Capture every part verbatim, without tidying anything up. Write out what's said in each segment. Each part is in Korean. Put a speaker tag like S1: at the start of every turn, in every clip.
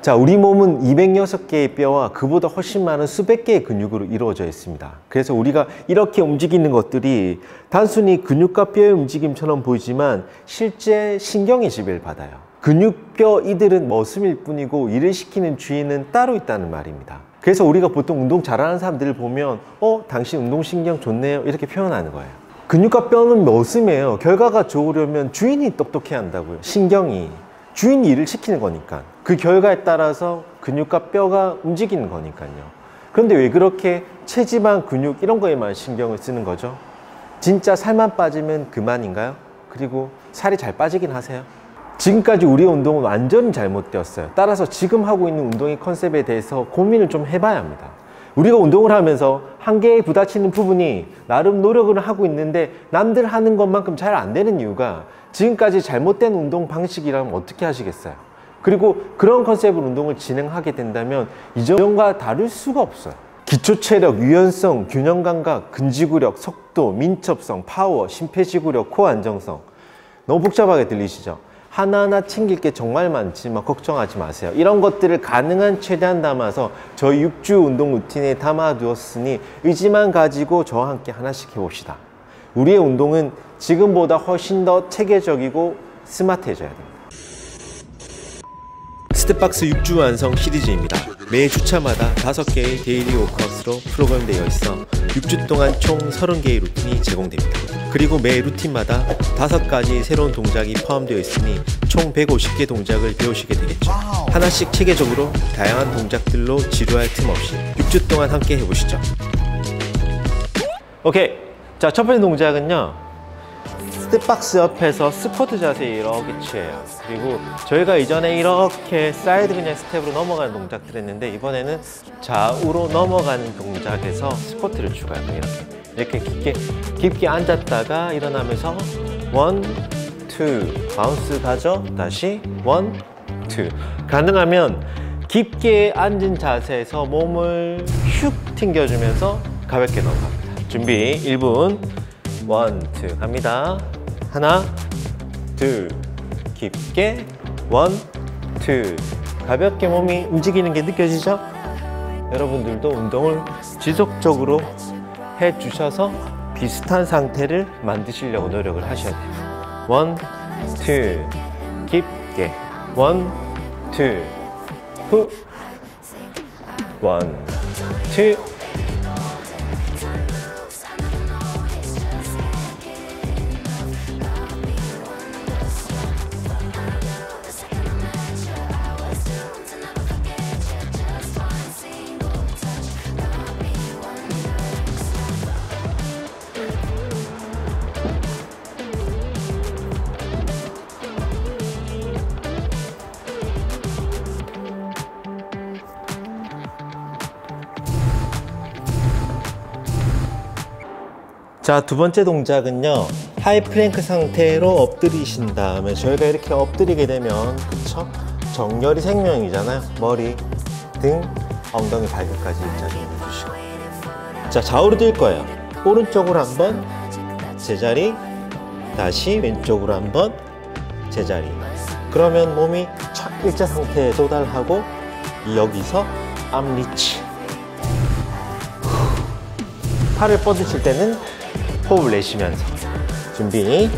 S1: 자, 우리 몸은 이백육 개의 뼈와 그보다 훨씬 많은 수백 개의 근육으로 이루어져 있습니다. 그래서 우리가 이렇게 움직이는 것들이 단순히 근육과 뼈의 움직임처럼 보이지만 실제 신경의 지배를 받아요. 근육뼈 이들은 머슴일 뿐이고 일을 시키는 주인은 따로 있다는 말입니다. 그래서 우리가 보통 운동 잘하는 사람들을 보면 어? 당신 운동신경 좋네요 이렇게 표현하는 거예요. 근육과 뼈는 머슴이에요. 결과가 좋으려면 주인이 똑똑해야 한다고요. 신경이. 주인이 일을 시키는 거니까. 그 결과에 따라서 근육과 뼈가 움직이는 거니까요. 그런데 왜 그렇게 체지방, 근육 이런 거에만 신경을 쓰는 거죠? 진짜 살만 빠지면 그만인가요? 그리고 살이 잘 빠지긴 하세요? 지금까지 우리의 운동은 완전히 잘못되었어요. 따라서 지금 하고 있는 운동의 컨셉에 대해서 고민을 좀 해봐야 합니다. 우리가 운동을 하면서 한계에 부딪히는 부분이 나름 노력을 하고 있는데 남들 하는 것만큼 잘 안 되는 이유가 지금까지 잘못된 운동 방식이라면 어떻게 하시겠어요? 그리고 그런 컨셉으로 운동을 진행하게 된다면 이전과 다를 수가 없어요. 기초체력, 유연성, 균형감각, 근지구력, 속도, 민첩성, 파워, 심폐지구력, 코어 안정성. 너무 복잡하게 들리시죠? 하나하나 챙길 게 정말 많지만 걱정하지 마세요. 이런 것들을 가능한 최대한 담아서 저희 육 주 운동 루틴에 담아두었으니 의지만 가지고 저와 함께 하나씩 해봅시다. 우리의 운동은 지금보다 훨씬 더 체계적이고 스마트해져야 됩니다. 스텝박스 육 주 완성 시리즈입니다. 매 주차마다 다섯 개의 데일리 워크아웃으로 프로그램되어 있어 육 주 동안 총 서른 개의 루틴이 제공됩니다. 그리고 매 루틴마다 다섯 가지 새로운 동작이 포함되어 있으니 총 백오십 개 동작을 배우시게 되겠죠. 하나씩 체계적으로 다양한 동작들로 지루할 틈 없이 육 주 동안 함께 해보시죠. 오케이, 자, 첫 번째 동작은요, 스텝박스 옆에서 스쿼트 자세 이렇게 취해요. 그리고 저희가 이전에 이렇게 사이드 그냥 스텝으로 넘어가는 동작들 했는데 이번에는 좌우로 넘어가는 동작에서 스쿼트를 추가해요. 이렇게 이렇게 깊게 깊게 앉았다가 일어나면서 원, 투, 바운스 가죠. 다시 원, 투. 가능하면 깊게 앉은 자세에서 몸을 슉 튕겨주면서 가볍게 넘어갑니다. 준비 일 분. 원, 투 갑니다. 하나, 둘, 깊게 원, 투. 가볍게 몸이 움직이는 게 느껴지죠? 여러분들도 운동을 지속적으로 해주셔서 비슷한 상태를 만드시려고 노력을 하셔야 돼요. 원, 투, 깊게 원, 투, 후, 원, 투. 자, 두 번째 동작은요, 하이 플랭크 상태로 엎드리신 다음에 저희가 이렇게 엎드리게 되면, 그쵸? 정렬이 생명이잖아요. 머리, 등, 엉덩이, 발끝까지 일자로 올려주시고. 자, 좌우로 뛸 거예요. 오른쪽으로 한번 제자리, 다시 왼쪽으로 한번 제자리. 그러면 몸이 착 일자 상태에 도달하고 여기서 암리치. 팔을 뻗으실 때는 호흡을 내쉬면서. 준비.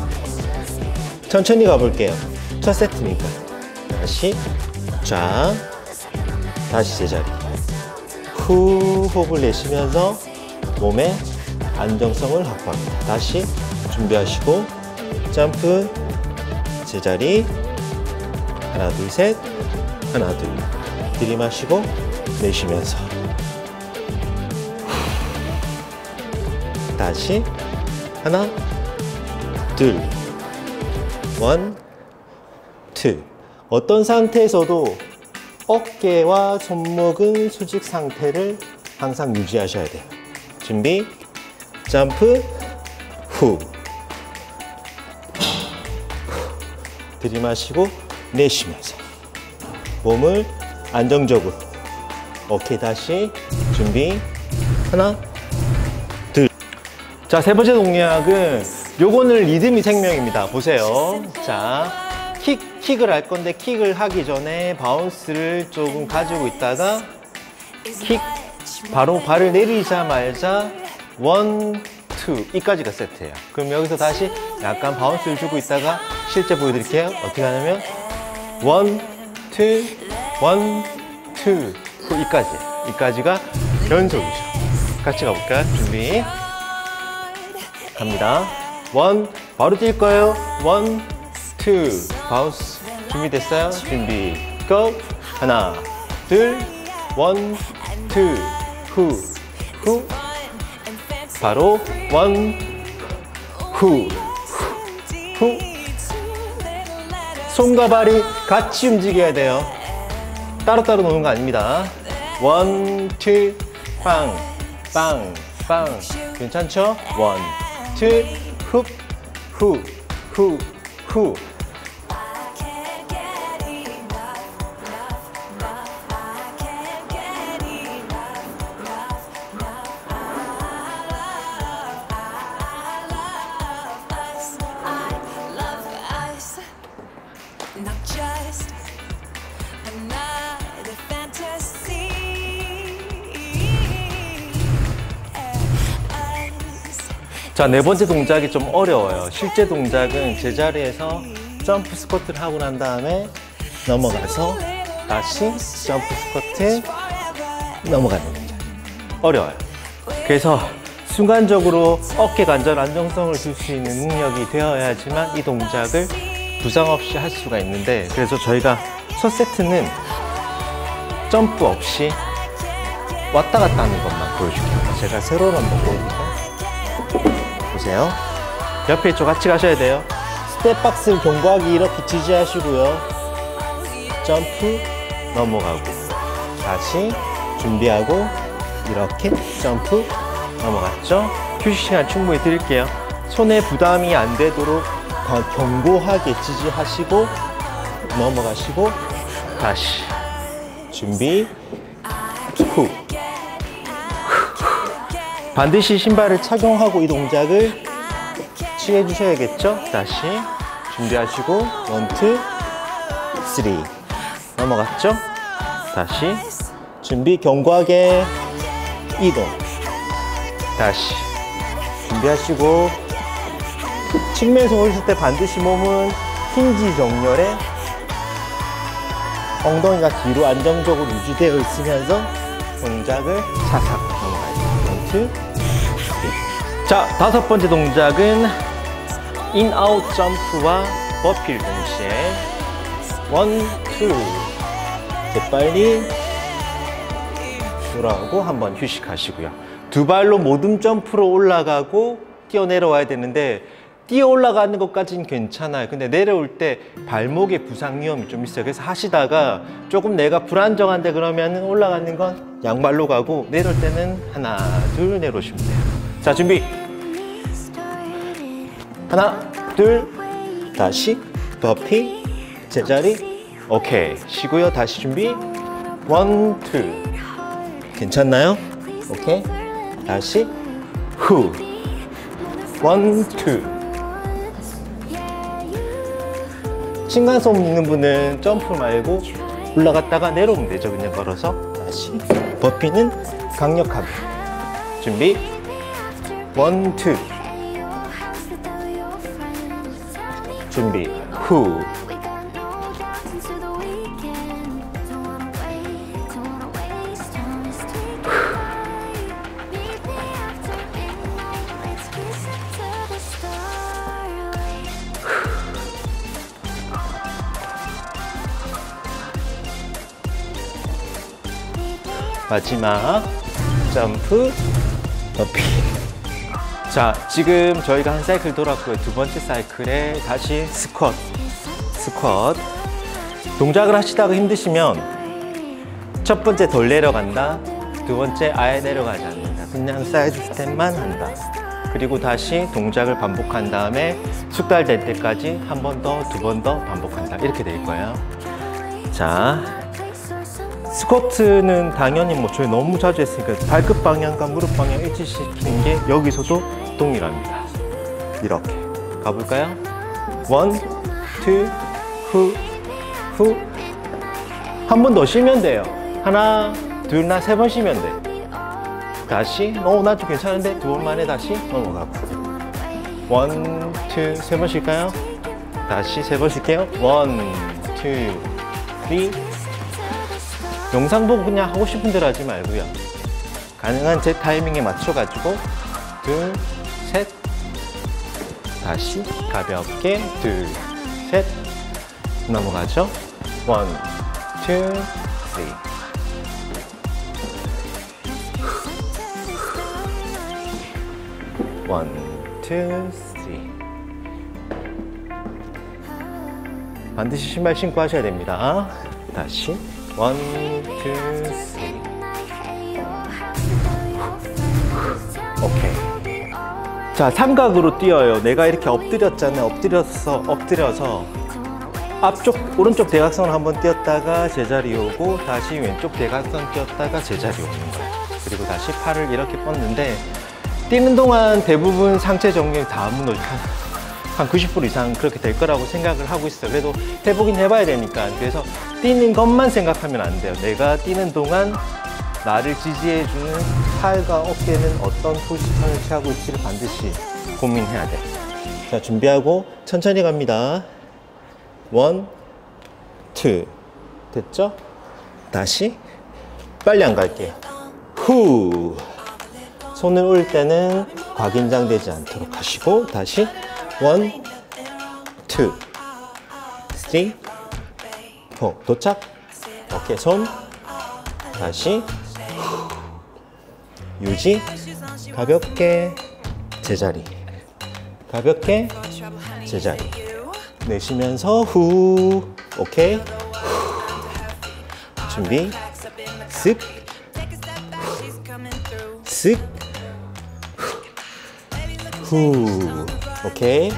S1: 천천히 가볼게요. 첫 세트니까. 다시 쫙, 다시 제자리. 후, 호흡을 내쉬면서 몸의 안정성을 확보합니다. 다시 준비하시고 점프, 제자리. 하나 둘 셋, 하나 둘. 들이마시고 내쉬면서. 다시 하나, 둘, 원, 투. 어떤 상태에서도 어깨와 손목은 수직 상태를 항상 유지하셔야 돼요. 준비, 점프, 후. 들이마시고 내쉬면서 몸을 안정적으로. 오케이, 다시 준비, 하나, 자, 세 번째 동작은 요거는 리듬이 생명입니다. 보세요. 자, 킥, 킥을 할 건데 킥을 하기 전에 바운스를 조금 가지고 있다가 킥 바로 발을 내리자마자 원, 투 이까지가 세트예요. 그럼 여기서 다시 약간 바운스를 주고 있다가 실제 보여드릴게요. 어떻게 하냐면 원, 투, 원, 투, 후 이까지 이까지가 연속이죠. 같이 가볼까요? 준비 갑니다. 원 바로 뛸 거예요. 원, 투 바운스 준비됐어요? 준비 고! 하나 둘 원, 투, 후, 후 바로 원, 후, 후 손과 발이 같이 움직여야 돼요. 따로따로 노는 거 아닙니다. 원, 투, 빵, 빵, 빵 괜찮죠? 원, 투, 훅, 후, 후, 후 자, 네 번째 동작이 좀 어려워요. 실제 동작은 제자리에서 점프 스쿼트를 하고 난 다음에 넘어가서 다시 점프 스쿼트 넘어가는 동작. 어려워요. 그래서 순간적으로 어깨 관절 안정성을 줄 수 있는 능력이 되어야지만 이 동작을 부상 없이 할 수가 있는데, 그래서 저희가 첫 세트는 점프 없이 왔다 갔다 하는 것만 보여줄게요. 제가 새로운 한번 보여드릴게요. 보세요. 옆에 있죠? 같이 가셔야 돼요. 스텝박스를 견고하게 이렇게 지지하시고요. 점프 넘어가고 다시 준비하고 이렇게 점프 넘어갔죠? 휴식 시간 충분히 드릴게요. 손에 부담이 안 되도록 견고하게 지지하시고 넘어가시고 다시 준비 후 반드시 신발을 착용하고 이 동작을 취해 주셔야겠죠? 다시 준비하시고 원, 투, 쓰리 넘어갔죠? 다시 준비 견고하게 이동 다시 준비하시고 측면에서 오실 때 반드시 몸은 힌지 정렬에 엉덩이가 뒤로 안정적으로 유지되어 있으면서 동작을 사삭 넘어가야 돼요. 원, 투, 쓰리. 자, 다섯 번째 동작은 인아웃 점프와 버피를 동시에 원, 투 재빨리 돌아오고 한번 휴식하시고요. 두 발로 모든 점프로 올라가고 뛰어 내려와야 되는데 뛰어 올라가는 것까지는 괜찮아요. 근데 내려올 때 발목에 부상 위험이 좀 있어요. 그래서 하시다가 조금 내가 불안정한데 그러면 올라가는 건 양발로 가고 내려올 때는 하나, 둘 내려오시면 돼요. 자, 준비. 하나, 둘, 다시 버피, 제자리. 오케이. 쉬고요. 다시 준비. 원, 투. 괜찮나요? 오케이. 다시 후. 원, 투. 층간소음 있는 분은 점프 말고 올라갔다가 내려오면 되죠. 그냥 걸어서 다시 버피는 강력하게 준비 원, 투 준비 후 마지막 점프 버피. 자, 지금 저희가 한 사이클 돌았고요. 두 번째 사이클에 다시 스쿼트 스쿼트 동작을 하시다가 힘드시면 첫 번째 덜 내려간다, 두 번째 아예 내려가지 않는다, 그냥 사이드 스텝만 한다. 그리고 다시 동작을 반복한 다음에 숙달될 때까지 한 번 더, 두 번 더 반복한다. 이렇게 될 거예요. 자, 스쿼트는 당연히 뭐 저희 너무 자주 했으니까 발끝 방향과 무릎 방향 일치시키는 게 여기서도 동일합니다. 이렇게 가볼까요? 원, 투, 후, 후. 한 번 더 쉬면 돼요. 하나, 둘, 나 세 번 쉬면 돼. 다시. 어, 나 좀 괜찮은데? 두 번 만에 다시 넘어가고. 원, 투, 세 번 쉴까요? 다시 세 번 쉴게요. 원, 투, 쓰리. 영상 보고 그냥 하고 싶은 대로 하지 말고요. 가능한 제 타이밍에 맞춰가지고 둘, 셋. 다시 가볍게 둘, 셋. 넘어가죠. 원, 투, 쓰리. 원, 투, 쓰리. 반드시 신발 신고 하셔야 됩니다. 다시 원, 투, 쓰리. 오케이. 자, 삼각으로 뛰어요. 내가 이렇게 엎드렸잖아요. 엎드려서 엎드려서 앞쪽 오른쪽 대각선을 한번 뛰었다가 제자리 오고 다시 왼쪽 대각선 뛰었다가 제자리 오는 거예요. 그리고 다시 팔을 이렇게 뻗는데 뛰는 동안 대부분 상체 정렬이 다 무너져. 한 구십 퍼센트 이상 그렇게 될 거라고 생각을 하고 있어요. 그래도 해보긴 해봐야 되니까. 그래서 뛰는 것만 생각하면 안 돼요. 내가 뛰는 동안 나를 지지해주는 팔과 어깨는 어떤 포지션을 취하고 있지를 반드시 고민해야 돼. 자, 준비하고 천천히 갑니다. 원, 투. 됐죠? 다시 빨리 안 갈게요. 후. 손을 올 때는 과긴장되지 않도록 하시고 다시 원, 투, 쓰리, 포. 도착. 오케이. 손 다시 유지. 가볍게 제자리. 가볍게 제자리. 내쉬면서 후. 오케이. 후. 준비. 쓱. 쓱. 후. 오케이.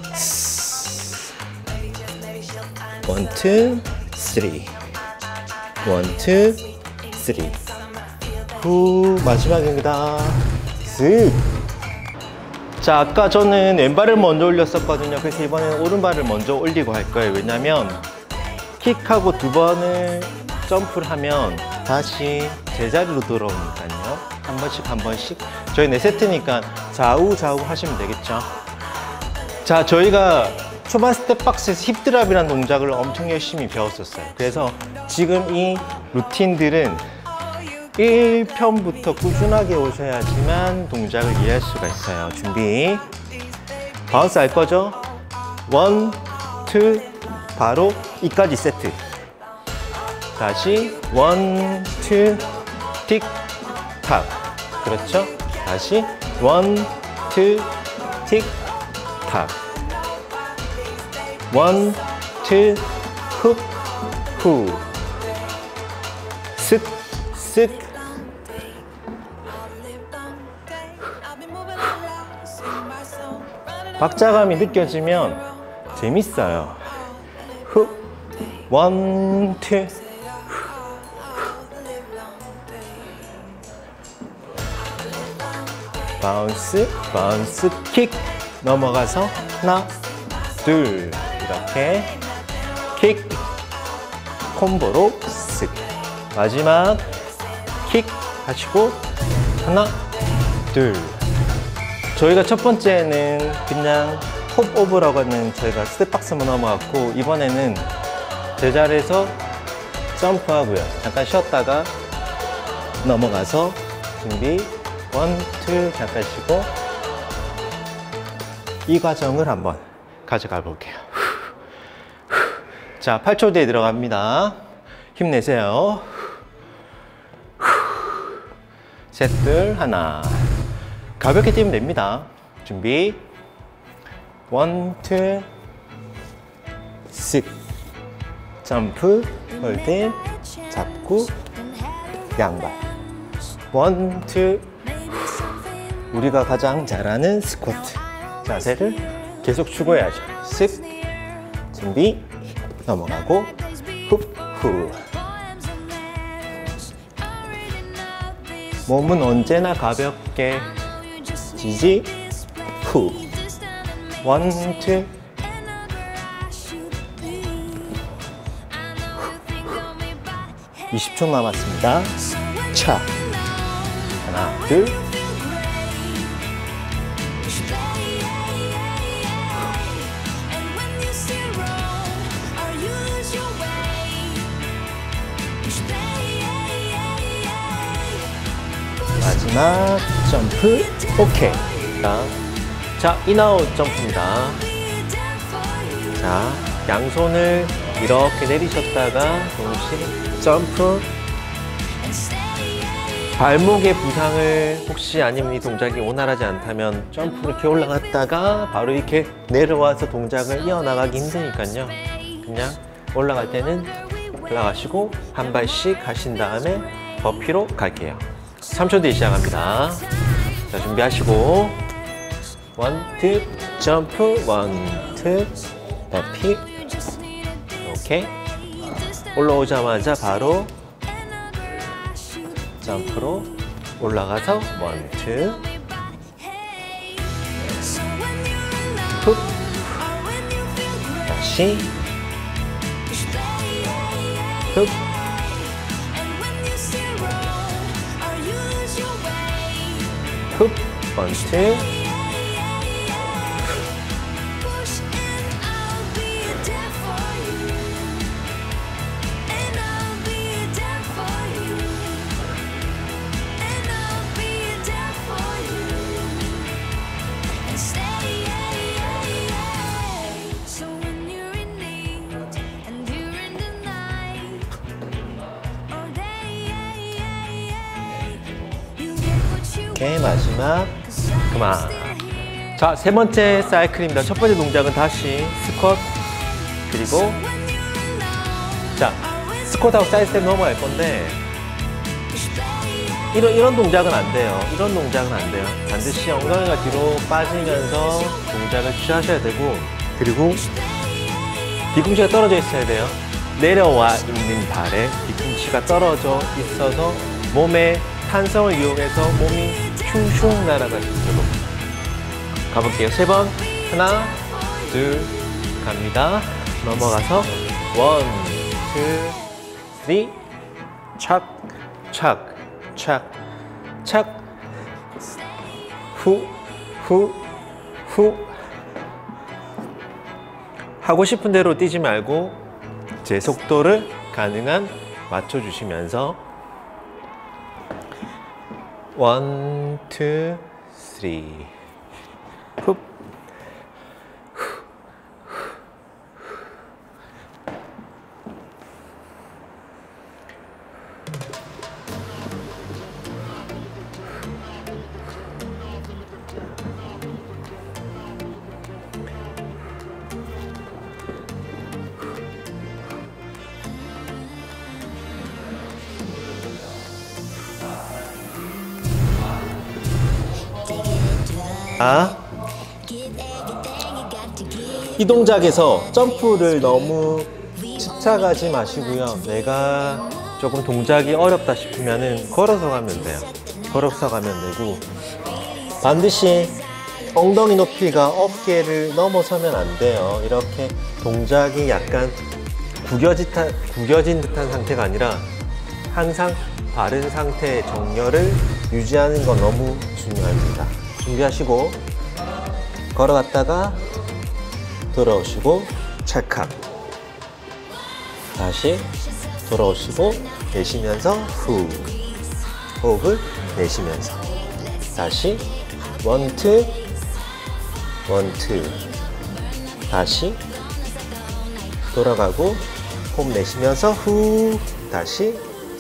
S1: 원, 투, 쓰리. 원, 투, 쓰리. 후. 마지막입니다. 쓱. 자, 아까 저는 왼발을 먼저 올렸었거든요. 그래서 이번에는 오른발을 먼저 올리고 할 거예요. 왜냐면 킥하고 두 번을 점프를 하면 다시 제자리로 돌아오니까요. 한 번씩 한 번씩. 저희 네 세트니까 좌우 좌우 하시면 되겠죠. 자, 저희가 초반 스텝박스에서 힙드랍이라는 동작을 엄청 열심히 배웠었어요. 그래서 지금 이 루틴들은 일 편부터 꾸준하게 오셔야지만 동작을 이해할 수가 있어요. 준비. 바운스 할 거죠? 원, 투, 바로 이까지 세트. 다시 원, 투, 틱, 탁. 그렇죠? 다시 원, 투, 틱, 탁. 원, 투, 훅, 후. 쓱, 쓱. 박자감이 느껴지면 재밌어요. 훅, 원, 투. 바운스, 바운스, 킥. 넘어가서 하나, 둘. 이렇게 킥, 콤보로 쓱. 마지막 킥 하시고 하나, 둘. 저희가 첫 번째는 그냥 홉 오버라고 하는 저희가 스텝박스만 넘어갔고, 이번에는 제자리에서 점프하고요. 잠깐 쉬었다가 넘어가서 준비 원, 투. 잠깐 쉬고 이 과정을 한번 가져가 볼게요. 자, 팔 초 뒤에 들어갑니다. 힘내세요. 셋, 둘, 하나. 가볍게 뛰면 됩니다. 준비. 원, 투, 쓱. 점프, 홀딩, 잡고, 양발. 원, 투. 우리가 가장 잘하는 스쿼트 자세를 계속 추구해야죠. 쓱. 준비. 넘어가고, 훅, 후. 몸은 언제나 가볍게 지지, 후. 원, 투. 이십 초 남았습니다. 차. 하나, 둘. 마지막 점프. 오케이. 자, 자, 인아웃 점프입니다. 자, 양손을 이렇게 내리셨다가 동시에 점프. 발목의 부상을 혹시 아니면 이 동작이 원활하지 않다면 점프 이렇게 올라갔다가 바로 이렇게 내려와서 동작을 이어나가기 힘드니까요. 그냥 올라갈 때는 올라가시고 한 발씩 하신 다음에 버피로 갈게요. 삼 초 뒤에 시작합니다. 자, 준비하시고 원, 투, 점프, 원, 투, 버피. 오케이. 올라오자마자 바로 점프로 올라가서 원, 투, 훅, 다시 훅, 훅, 원, 투, 오케이, 마지막 그만. 자, 세 번째 사이클입니다. 첫 번째 동작은 다시 스쿼트, 그리고 자, 스쿼트하고 사이드 스텝 넘어갈 건데 이런, 이런 동작은 안 돼요. 이런 동작은 안 돼요. 반드시 엉덩이가 뒤로 빠지면서 동작을 취하셔야 되고, 그리고 뒤꿈치가 떨어져 있어야 돼요. 내려와 있는 발에 뒤꿈치가 떨어져 있어서 몸의 탄성을 이용해서 몸이 슝슝 날아갈 수 있도록 가볼게요. 세 번. 하나, 둘, 갑니다. 넘어가서 원, 투, 쓰리, 착, 착, 착, 착, 후, 후, 후. 하고 싶은 대로 뛰지 말고 제 속도를 가능한 맞춰주시면서 원, 투, 쓰리, 훅, 아, 이 동작에서 점프를 너무 집착하지 마시고요. 내가 조금 동작이 어렵다 싶으면은 걸어서 가면 돼요. 걸어서 가면 되고, 반드시 엉덩이 높이가 어깨를 넘어서면 안 돼요. 이렇게 동작이 약간 구겨진 듯한, 구겨진 듯한 상태가 아니라 항상 바른 상태의 정렬을 유지하는 건 너무 중요합니다. 준비하시고 걸어갔다가 돌아오시고 찰칵, 다시 돌아오시고 내쉬면서 후, 호흡을 내쉬면서 다시 원투, 원투, 다시 돌아가고 호흡 내쉬면서 후, 다시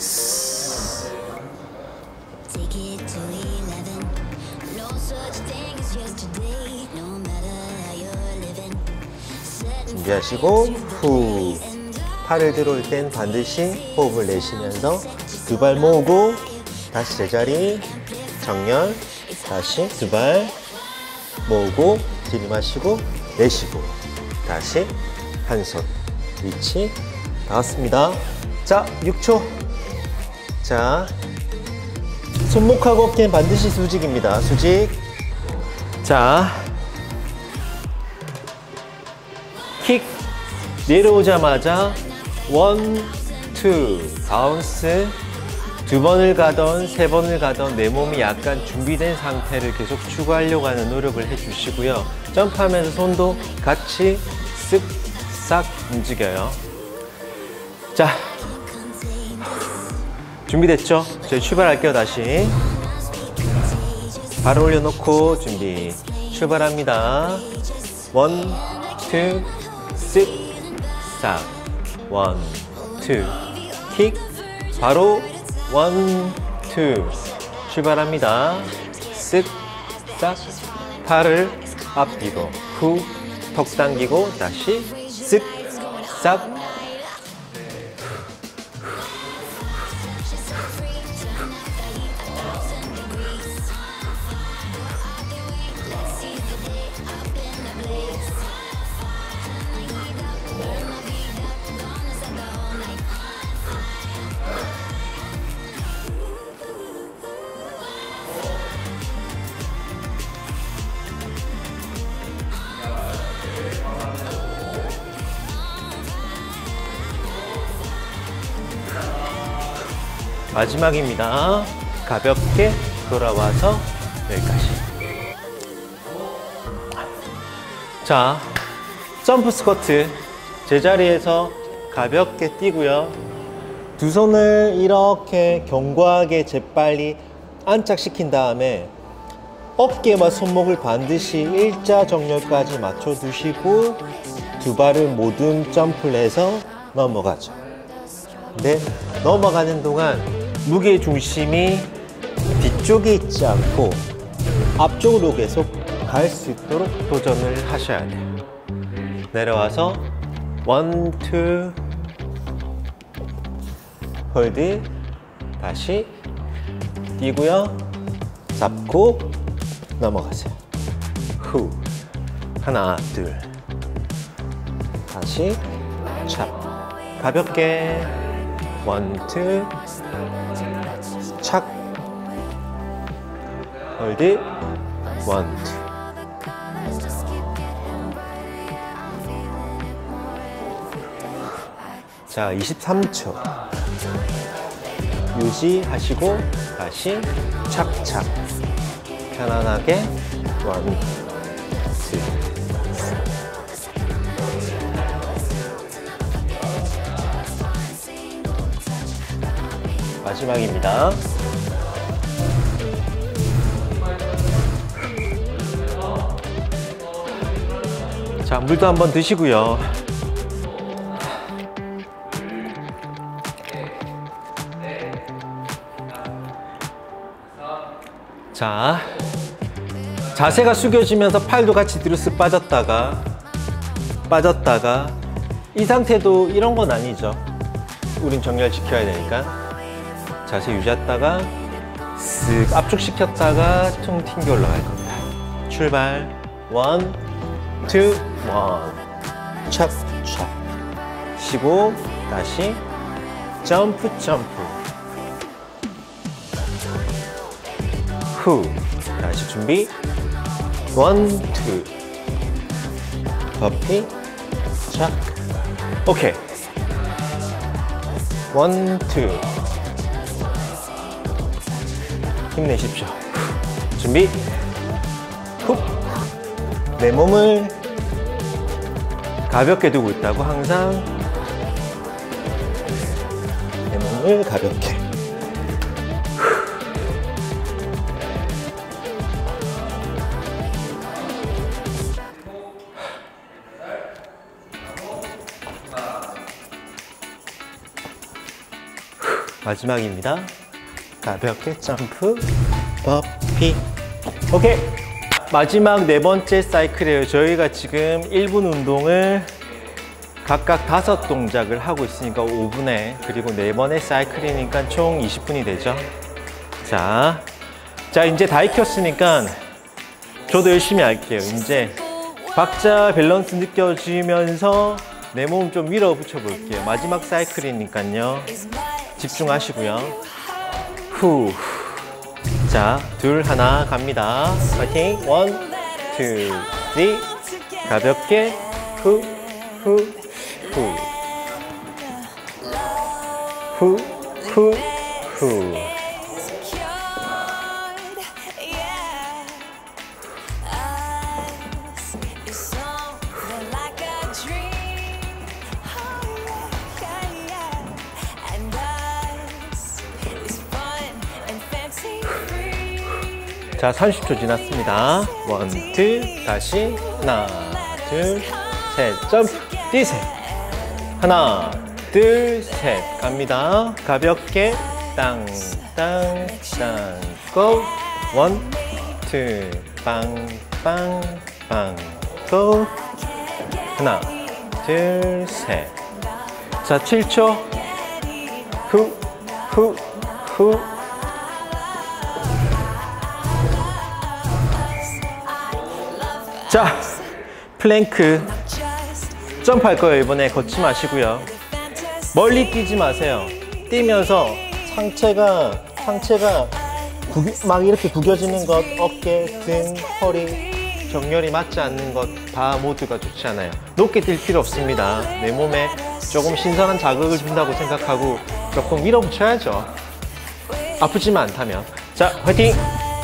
S1: 준비하시고 후, 팔을 들어올 땐 반드시 호흡을 내쉬면서 두 발 모으고 다시 제자리 정렬, 다시 두 발 모으고 들이마시고 내쉬고 다시 한 손 위치 나왔습니다. 자, 육 초. 자, 손목하고 어깨는 반드시 수직입니다. 수직. 자, 킥 내려오자마자 원, 투, 바운스. 두 번을 가던 세 번을 가던 내 몸이 약간 준비된 상태를 계속 추구하려고 하는 노력을 해주시고요. 점프하면서 손도 같이 쓱 싹 움직여요. 자, 준비됐죠? 저희 출발할게요. 다시 발을 올려놓고 준비 출발합니다. 원, 투, 쓱 싹, 원, 투, 킥, 바로 원, 투, 출발합니다. 쓱, 싹, 팔을 앞뒤로 후, 턱 당기고 다시 쓱, 싹. 마지막입니다. 가볍게 돌아와서 여기까지. 자, 점프 스쿼트 제자리에서 가볍게 뛰고요. 두 손을 이렇게 견고하게 재빨리 안착시킨 다음에 어깨와 손목을 반드시 일자 정렬까지 맞춰 두시고 두 발을 모든 점프를 해서 넘어가죠. 근데 넘어가는 동안 무게 중심이 뒤쪽에 있지 않고 앞쪽으로 계속 갈 수 있도록 도전을 하셔야 돼요. 내려와서 원, 투, 홀드, 다시 뛰고요. 잡고 넘어가세요. 후, 하나, 둘, 다시 찹, 가볍게 원, 투, 착, 홀드, 원, 투. 자, 이십삼 초 유지하시고 다시 착착 편안하게 원, 투. 마지막입니다. 자, 물도 한번 드시고요. 자, 자세가 숙여지면서 팔도 같이 뒤로 쓱 빠졌다가 빠졌다가 이 상태도 이런 건 아니죠. 우린 정렬 지켜야 되니까 자세 유지했다가 쓱 압축시켰다가 퉁 튕겨 올라갈 겁니다. 출발 원, 투, 원, 찹, 찹 쉬고 다시 점프, 점프 후, 다시 준비 원, 투 버피 착 오케이 원, 투 힘내십시오. 준비 훅. 내 몸을 가볍게 두고 있다고 항상 내 몸을 가볍게 마지막입니다. 가볍게 점프, 버피. 오케이. 마지막 네 번째 사이클이에요. 저희가 지금 일 분 운동을 각각 다섯 동작을 하고 있으니까 오 분에 그리고 네 번의 사이클이니까 총 이십 분이 되죠. 자, 자 이제 다 익혔으니까 저도 열심히 할게요. 이제 박자 밸런스 느껴지면서 내 몸 좀 밀어붙여 볼게요. 마지막 사이클이니까요. 집중하시고요. 후. 자, 둘, 하나 갑니다. 파이팅. 원, 투, 쓰리. 가볍게. 후, 후, 후. 후, 후, 후. 자, 삼십 초 지났습니다. 원, 투, 다시 하나, 둘, 셋, 점프, 뛰세요. 하나, 둘, 셋, 갑니다. 가볍게 땅, 땅, 땅, 고. 원, 투, 빵, 빵, 빵, 고. 하나, 둘, 셋. 자, 칠 초. 후, 후, 후. 자, 플랭크 점프할 거예요. 이번에 걷지 마시고요. 멀리 뛰지 마세요. 뛰면서 상체가 상체가 구겨, 막 이렇게 구겨지는 것, 어깨, 등, 허리, 정렬이 맞지 않는 것 다 모두가 좋지 않아요. 높게 뛸 필요 없습니다. 내 몸에 조금 신선한 자극을 준다고 생각하고 조금 밀어붙여야죠. 아프지만 않다면. 자, 화이팅!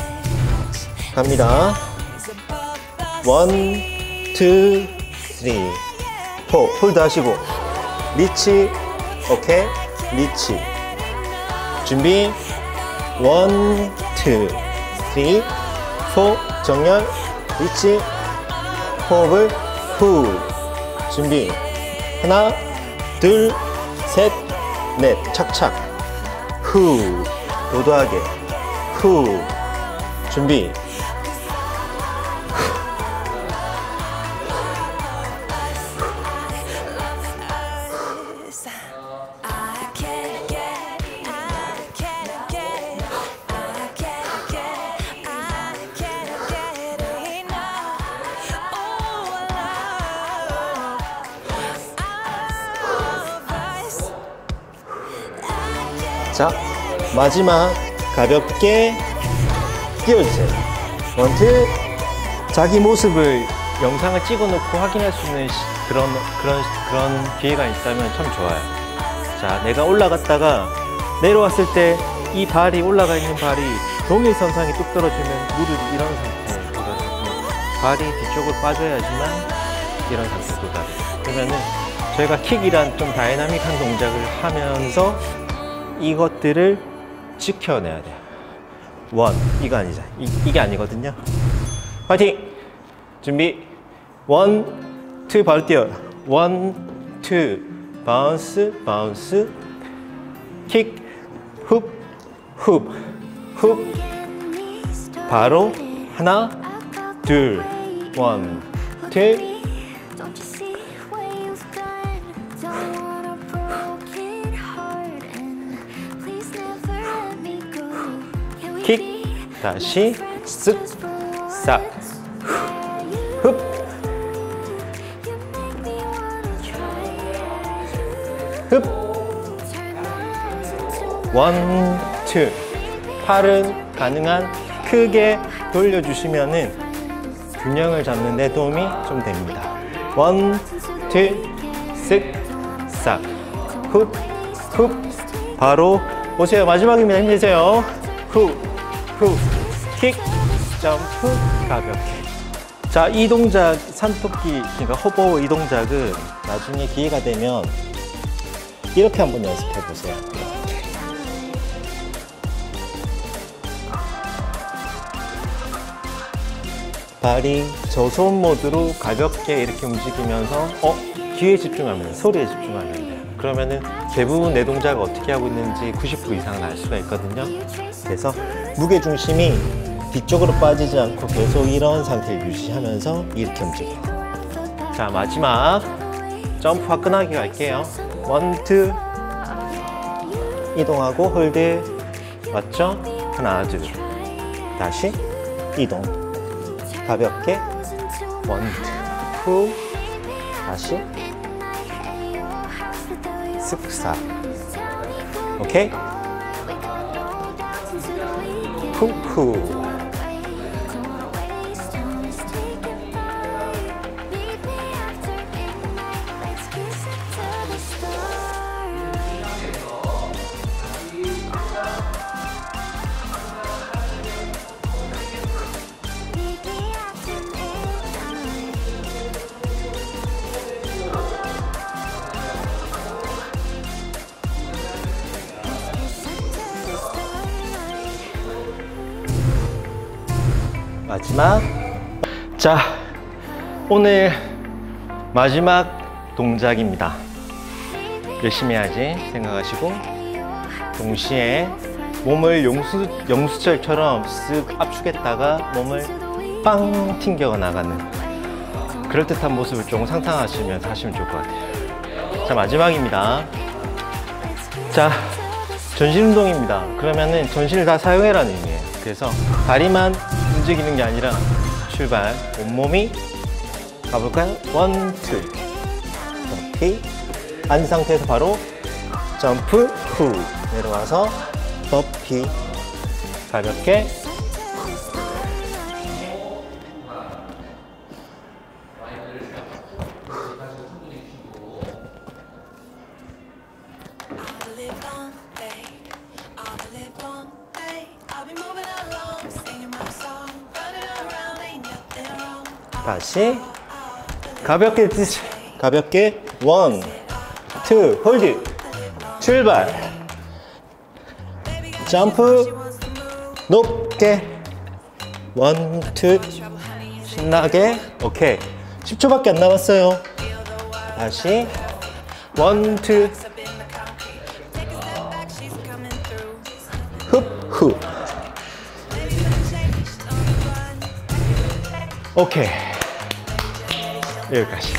S1: 갑니다. 원, 투, 쓰리, 포. 홀드 하시고 리치. 오케이. 리치. 준비. 원, 투, 쓰리, 포. 정렬. 리치. 호흡을 후. 준비. 하나, 둘, 셋, 넷. 착착. 후. 도도하게. 후. 준비. 자, 마지막 가볍게 뛰어주세요. 원, 투. 자기 모습을 영상을 찍어놓고 확인할 수 있는 그런 그런 그런 기회가 있다면 참 좋아요. 자, 내가 올라갔다가 내려왔을 때 이 발이 올라가 있는 발이 동일선상에 뚝 떨어지면 무릎이 이런 상태에 도달하고 발이 뒤쪽으로 빠져야지만 이런 상태에 도달해요. 그러면은 저희가 킥이란 좀 다이나믹한 동작을 하면서 이것들을 지켜내야 돼요. 원, 이거 아니죠. 이, 이게 아니거든요. 화이팅! 준비. 원, 투, 바로 뛰어요. 원, 투, 바운스, 바운스, 킥, 훅, 훅, 훅. 바로 하나, 둘, 원, 투. 킥, 다시 쓱, 싹, 흡, 흡, 원, 투. 팔은 가능한 크게 돌려주시면은 균형을 잡는 데 도움이 좀 됩니다. 원, 투, 쓱, 싹, 흡, 흡. 바로 보세요. 마지막입니다. 힘내세요. 후, 후, 킥, 점프, 가볍게. 자, 이 동작, 산토끼, 그러니까 호버 이 동작은 나중에 기회가 되면 이렇게 한번 연습해 보세요. 발이 저소음 모드로 가볍게 이렇게 움직이면서 어? 귀에 집중하면, 소리에 집중하면 돼요. 그러면은 대부분 내 동작을 어떻게 하고 있는지 구십 퍼센트 이상은 알 수가 있거든요. 그래서 무게중심이 뒤쪽으로 빠지지 않고 계속 이런 상태를 유지하면서 이렇게 움직여요. 자, 마지막 점프 화끈하게 갈게요. 원, 투. 이동하고 홀드. 맞죠? 하나, 둘. 다시 이동. 가볍게 원, 투. 다시 쓱싹. 오케이? 후. 마지막. 자, 오늘 마지막 동작입니다. 열심히 해야지 생각하시고 동시에 몸을 용수, 영수철처럼 쓱 압축했다가 몸을 빵 튕겨 나가는 그럴듯한 모습을 조금 상상하시면서 하시면 좋을 것 같아요. 자, 마지막입니다. 자, 전신 운동입니다. 그러면은 전신을 다 사용해라는 의미예요. 그래서 다리만 움직이는 게 아니라 출발, 온몸이 가볼까요? 원, 투. 오케이. 앉은 상태에서 바로 점프 후 내려와서 버피 가볍게 다시 가볍게 가볍게 원, 투, 홀드 출발 점프 높게 원, 투 신나게 오케이 십 초밖에 안 남았어요. 다시 원, 투 흡, 후 오케이 여기까지.